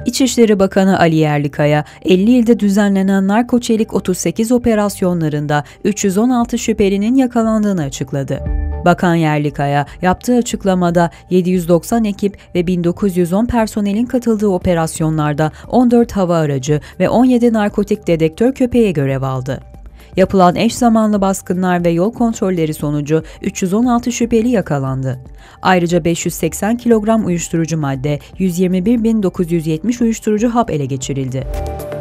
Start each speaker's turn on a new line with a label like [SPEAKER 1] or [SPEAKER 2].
[SPEAKER 1] İçişleri Bakanı Ali Yerlikaya, 50 ilde düzenlenen narkoçelik 38 operasyonlarında 316 şüphelinin yakalandığını açıkladı. Bakan Yerlikaya, yaptığı açıklamada 790 ekip ve 1910 personelin katıldığı operasyonlarda 14 hava aracı ve 17 narkotik dedektör köpeği görev aldı. Yapılan eş zamanlı baskınlar ve yol kontrolleri sonucu 316 şüpheli yakalandı. Ayrıca 580 kilogram uyuşturucu madde, 121.970 uyuşturucu hap ele geçirildi.